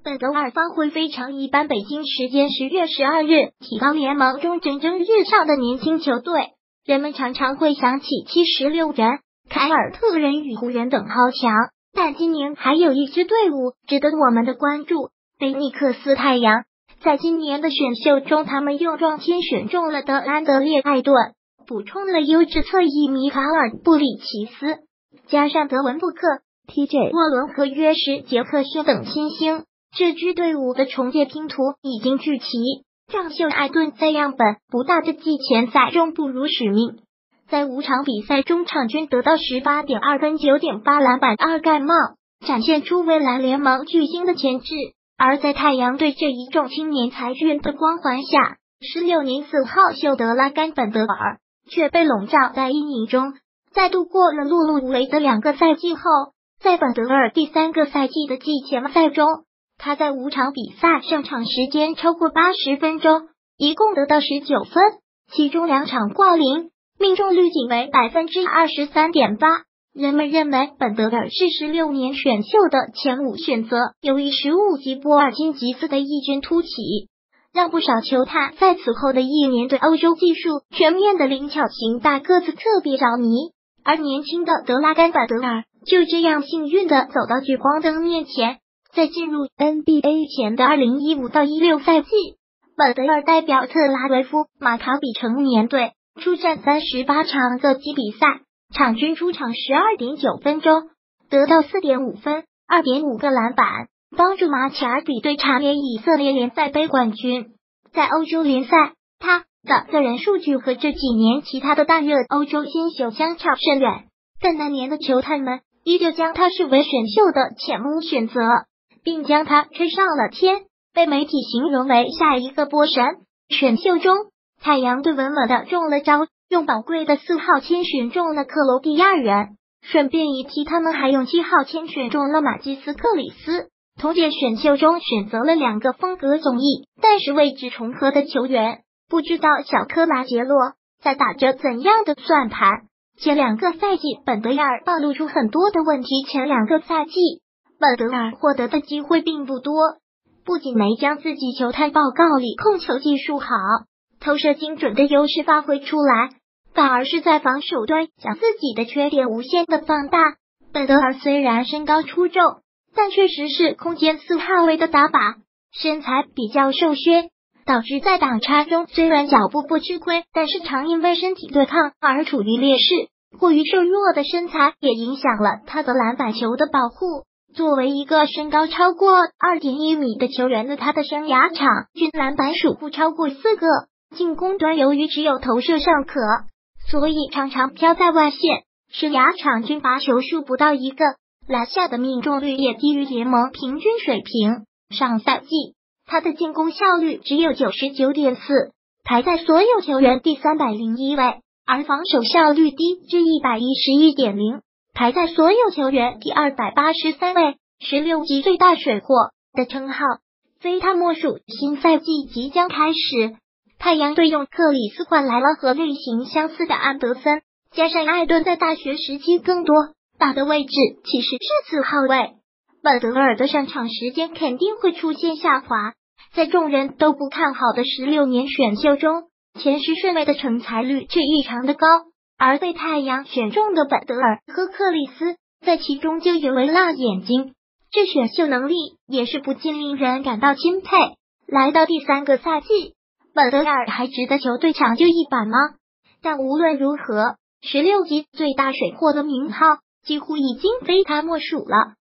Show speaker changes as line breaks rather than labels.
本德尔发挥非常一般。北京时间10月12日，体高联盟中蒸蒸日上的年轻球队，人们常常会想起76人、凯尔特人与湖人等豪强，但今年还有一支队伍值得我们的关注——菲尼克斯太阳。在今年的选秀中，他们又撞签选中了德安德烈·艾顿，补充了优质侧翼米卡尔·布里奇斯，加上德文·布克、TJ 沃伦和约什·杰克逊等新星，这支队伍的重建拼图已经聚齐。让秀艾顿在样本不大的季前赛中不辱使命，在5场比赛中场均得到 18.2 分、9.8篮板、2盖帽，展现出未来联盟巨星的潜质。而在太阳队这一众青年才俊的光环下，16年4号秀德拉甘·本德尔却被笼罩在阴影中。在度过了碌碌无为的2个赛季后，在本德尔第3个赛季的季前赛中，他在5场比赛上场时间超过80分钟，一共得到19分，其中2场挂零，命中率仅为 23.8%。人们认为本德尔是16年选秀的前5选择，由于15级波尔津吉斯的异军突起，让不少球探在此后的一年对欧洲技术全面的灵巧型大个子特别着迷。而年轻的德拉甘·本德尔就这样幸运的走到聚光灯面前。在进入 NBA 前的2015到16赛季，本德尔代表特拉维夫马卡比成年队出战38场个级比赛，场均出场 12.9 分钟，得到 4.5 分、2.5 个篮板，帮助马卡比队蝉联以色列联赛杯冠军。在欧洲联赛，他的个人数据和这几年其他的大热欧洲新秀相差甚远，但那年的球探们依旧将他视为选秀的前5选择，并将他吹上了天，被媒体形容为下一个波神。选秀中，太阳队稳稳的中了招，用宝贵的4号签选中了克罗地亚人。顺便一提，他们还用7号签选中了马基斯·克里斯。同届选秀中选择了2个风格迥异但是位置重合的球员，不知道小科拉杰洛在打着怎样的算盘。前2个赛季本德尔暴露出很多的问题，前2个赛季本德尔获得的机会并不多，不仅没将自己球探报告里控球技术好、投射精准的优势发挥出来，反而是在防守端将自己的缺点无限的放大。本德尔虽然身高出众，但确实是空间4号位的打法，身材比较瘦削，导致在挡拆中虽然脚步不吃亏，但是常因为身体对抗而处于劣势。过于瘦弱的身材也影响了他的篮板球的保护。作为一个身高超过 2.1 米的球员的他的生涯场均篮板数不超过4个，进攻端由于只有投射尚可，所以常常飘在外线，生涯场均罚球数不到1个，篮下的命中率也低于联盟平均水平。上赛季他的进攻效率只有 99.4， 排在所有球员第301位，而防守效率低至 111.0， 排在所有球员第283位。16级最大水货的称号非他莫属。新赛季即将开始，太阳队用克里斯换来了和类型相似的安德森，加上艾顿在大学时期更多打的位置其实是4号位，本德尔的上场时间肯定会出现下滑。在众人都不看好的16年选秀中，前10顺位的成才率却异常的高，而被太阳选中的本德尔和克里斯在其中就尤为辣眼睛，这选秀能力也是不禁令人感到钦佩。来到第3个赛季，本德尔还值得球队抢救一把吗？但无论如何，16级最大水货的名号几乎已经非他莫属了。